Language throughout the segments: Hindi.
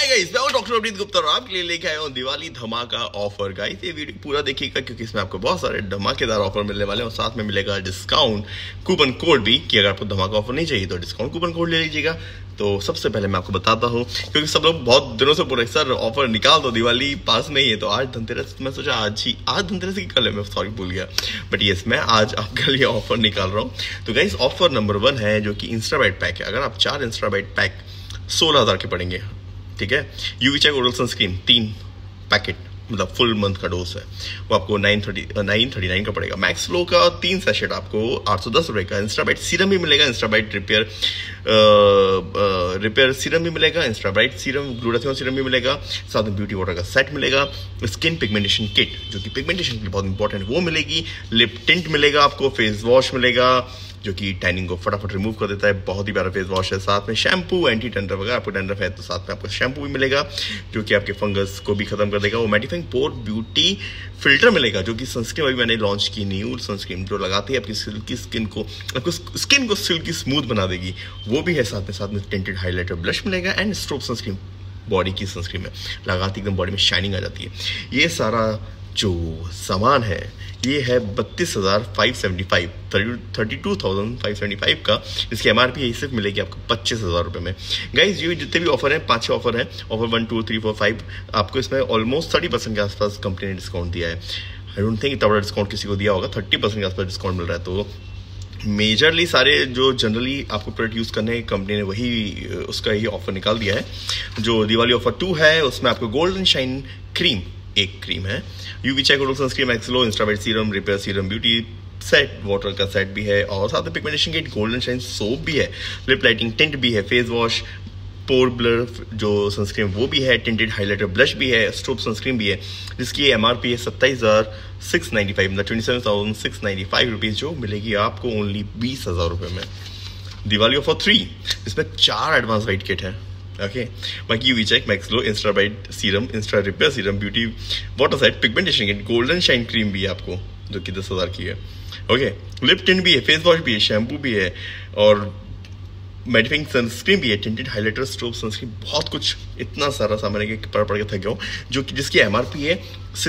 गाइस, मैं हूं डॉक्टर अमृत गुप्ता और आपके लिए लेके आया हूं दिवाली धमाका ऑफर। गाइस ये वीडियो पूरा देखिएगा क्योंकि इसमें आपको बहुत सारे धमाकेदार ऑफर मिलने वाले हैं और साथ में मिलेगा डिस्काउंट कूपन कोड भी कि अगर आपको धमाका ऑफर नहीं चाहिए तो डिस्काउंट कूपन कोड ले लीजिएगा। तो सबसे पहले मैं आपको बताता हूँ क्योंकि सब लोग बहुत दिनों से बोल रहे सर ऑफर निकाल दो, दिवाली पास नहीं है। तो आज धनतेरस, मैं सोचा आज धनतेरस की कल है, मैं सॉरी भूल गया, बट यस मैं आज आपके लिए ऑफर निकाल रहा हूँ। तो गाइस ऑफर नंबर 1 है जो कि इंस्टाबाइट पैक है। अगर आप 4 इंस्टाबाइट पैक 16,000 के पड़ेंगे, ठीक है। UV check oral sunscreen 3 packet मतलब फुल मंथ का डोज है, वो आपको 939 का पड़ेगा। मैक्सलो का 3 सेशेट आपको 810 रुपये का। इंस्टाबाइट सीरम भी मिलेगा, इंस्टाबाइट रिपेयर सीरम भी मिलेगा, इंस्टाबाइट सीरम ग्लूटाथियोन सीरम भी मिलेगा, साथ में ब्यूटी वाटर का सेट मिलेगा। स्किन पिगमेंटेशन किट जो कि पिगमेंटेशन के लिए बहुत इंपॉर्टेंट वो मिलेगी। लिप टिंट मिलेगा आपको, फेस वॉश मिलेगा जो कि टैनिंग को फटाफट रिमूव कर देता है, बहुत ही प्यारा फेस वॉश है। साथ में शैम्पू, एंटी डैंड्रफ, अगर आपको डैंड्रफ है तो साथ में आपको शैम्पू भी मिलेगा जो कि आपके फंगस को भी खत्म कर देगा। वो मैटिफाइंग पोर ब्यूटी फिल्टर मिलेगा जो कि सनस्क्रीन अभी मैंने लॉन्च की न्यू सनस्क्रीन जो लगाती है आपकी सिल्की स्किन को, आपको स्किन को सिल्की स्मूथ बना देगी, वो भी है। साथ में टिंटेड हाइलाइटर ब्लश मिलेगा एंड स्ट्रोब सनस्क्रीन बॉडी की सनस्क्रीन में लगाती एकदम बॉडी में शाइनिंग आ जाती है। ये सारा जो सामान है ये है 32,575 32,575 का, इसकी MRP सिर्फ मिलेगी आपको 25,000 रुपये में। गाइज ये जितने भी ऑफर हैं 5-6 ऑफर हैं, ऑफर 1 2 3 4 5, आपको इसमें ऑलमोस्ट 30% के आसपास कंपनी ने डिस्काउंट दिया है। आई डोंट थिंक इतना बड़ा डिस्काउंट किसी को दिया होगा, 30% के आसपास डिस्काउंट मिल रहा है। तो मेजरली सारे जो जनरली आपको प्रोडक्ट यूज़ करने हैं कंपनी ने वही उसका ये ऑफर निकाल दिया है। जो दिवाली ऑफर 2 है उसमें आपको गोल्डन शाइन क्रीम, एक क्रीम है, यूवी चेक ओरल सनस्क्रीन, मैक्सिलो, इंस्टाबाइट serum, repair serum, beauty set, water का सेट भी है और साथ में pigmentation kit, golden shine soap भी है, लिप लाइटिंग टिंट भी है, फेस वॉश, पोर ब्लर जो सनस्क्रीन वो भी है, टिंटेड हाइलाइटर ब्लश भी है, स्ट्रोब सनस्क्रीन भी है जिसकी MRP है 27,695 मतलब 27,695 रुपीज़, जो मिलेगी आपको ओनली 20,000 रुपये में। दिवाली ऑफर 3 इसमें 4 एडवांस वाइट किट है, ओके। बाकी यूवी चेक, मैक्सिलो, इंस्टाबाइट serum, insta repair serum, beauty water set, pigmentation kit, golden shine cream भी है आपको जो कि 10,000 की है, ओके। लिप टिंट भी है, फेस वॉश भी है, शैम्पू भी है और मैटिफाइंग सनस्क्रीन भी है, टिंटेड हाइलाइटर, स्ट्रोब सनस्क्रीन, बहुत कुछ, इतना सारा सामान है कि पढ़ के थक गया हूँ। जो कि जिसकी MRP है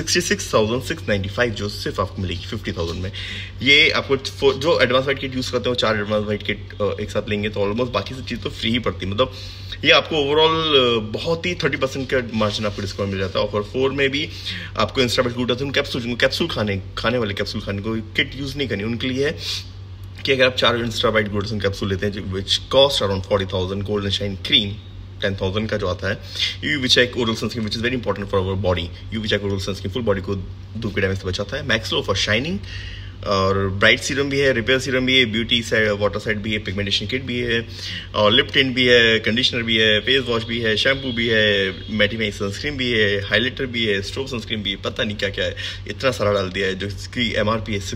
66,695 जो सिर्फ आपको मिलेगी 50,000 में। ये आपको जो एडवांस वाइट किट यूज़ करते हो 4 एडवांस वाइट किट एक साथ लेंगे तो ऑलमोस्ट बाकी सब चीज़ तो फ्री ही पड़ती है। मतलब ये आपको ओवरऑल बहुत ही 30% का मार्जिन आपको डिस्काउंट मिल जाता है। ऑफर 4 में भी आपको इंस्टाबाइट ग्लूटाथियोन कैप्सूल, जिनको कैप्सूल खाने वाले कैप्सूल खाने को किट यूज़ नहीं करनी उनके लिए है कि अगर आप 4 इंस्टाबाइट ग्लूटाथियोन कैप्सूल लेते हैं which cost around 40,000, golden shine cream 10,000 का जो आता है, UV check oral sunscreen which is very important for our body, UV check oral sunscreen full body को धूप के डैमेज से बचाता है, मैक्सिलो फॉर शाइनिंग और ब्राइट सीरम भी है, रिपेयर सीरम भी है, ब्यूटी सेट वाटर सेट भी है, पिगमेंटेशन किट भी है और लिप टिंट भी है, कंडीशनर भी है, फेस वॉश भी है, शैम्पू भी है, मैटिफाइंग सनस्क्रीन भी है, हाइलाइटर भी है, स्ट्रोब सनस्क्रीन भी है, पता नहीं क्या क्या है, इतना सारा डाल दिया है। जो इसकी MRP है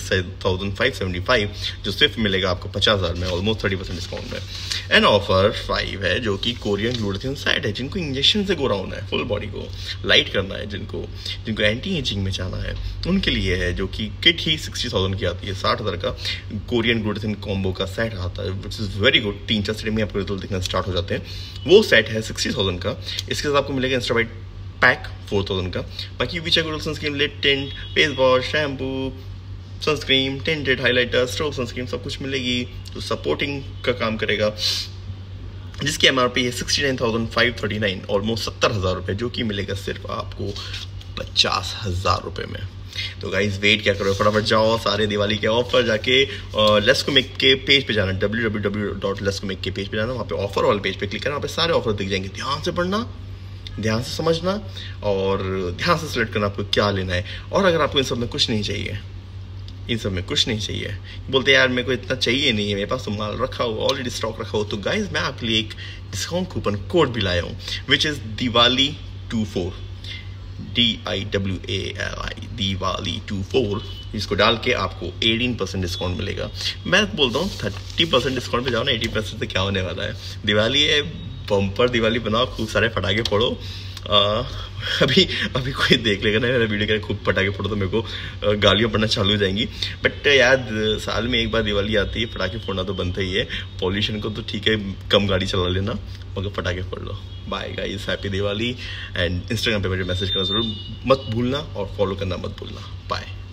66,575 जो सिर्फ मिलेगा आपको 50,000 में, ऑलमोस्ट 30% डिस्काउंट में। एंड ऑफर 5 है जो कि कोरियन ग्लूटाथियोन सेट है, जिनको इंजेक्शन से गोरा होना है, फुल बॉडी को लाइट करना है, जिनको एंटी एजिंग में जाना है उनके लिए है, जो कि किट ही 60,000 की आती है। 60,000 का कोरियन ग्लूटाथियोन कॉम्बो का सेट आता है which is very good, 3-4 set में आपको रिजल्ट दिखना स्टार्ट हो जाते हैं। वो सेट है 60,000 का। इसके साथ आपको मिलेगा इंस्टाबाइट पैक 4,000 का। बाकी UV check oral sunscreen, lip tint, face wash, shampoo, sunscreen, tinted highlighter, strobe sunscreen सब कुछ मिलेगी जो सपोर्टिंग का काम करेगा, जिसकी MRP है 69,539 ऑलमोस्ट 70,000 रुपये, जो कि मिलेगा सिर्फ आपको 50,000 रुपये में। तो गाइज वेट क्या करो, फटाफट जाओ सारे दिवाली के ऑफर जाके लेस्कोमेक के पेज पे जाना, www.lescomic के पेज पे जाना, वहाँ पे ऑफर वाले पेज पे क्लिक करना, वहाँ पे सारे ऑफर दिख जाएंगे। ध्यान से पढ़ना, ध्यान से समझना और ध्यान से सिलेक्ट करना आपको क्या लेना है। और अगर आपको इन सब में कुछ नहीं चाहिए, बोलते यार मेरे को इतना चाहिए नहीं है, मेरे पास तो माल रखा हो, ऑलरेडी स्टॉक रखा हो, तो गाइज मैं आपके लिए एक डिस्काउंट कूपन कोड भी लाया हूँ which is Diwali 24 DIWALI Diwali 24। इसको डाल के आपको 18% डिस्काउंट मिलेगा। मैं बोलता हूँ 30% डिस्काउंट पे जाओ ना, 80% से क्या होने वाला है। दिवाली है, बम्पर दिवाली बनाओ, खूब सारे पटाखे फोड़ो। अभी कोई देख लेगा ना मेरा वीडियो के खूब पटाखे फोड़ो तो मेरे को गालियाँ पड़ना चालू हो जाएंगी। बट याद साल में एक बार दिवाली आती है, पटाखे फोड़ना तो बनता ही है। पॉल्यूशन को तो ठीक है, कम गाड़ी चला लेना, मगर पटाखे फोड़ लो। Bye guys, happy Diwali. And Instagram पे मुझे मैसेज करना जरूर मत भूलना और फॉलो करना मत भूलना। बाय।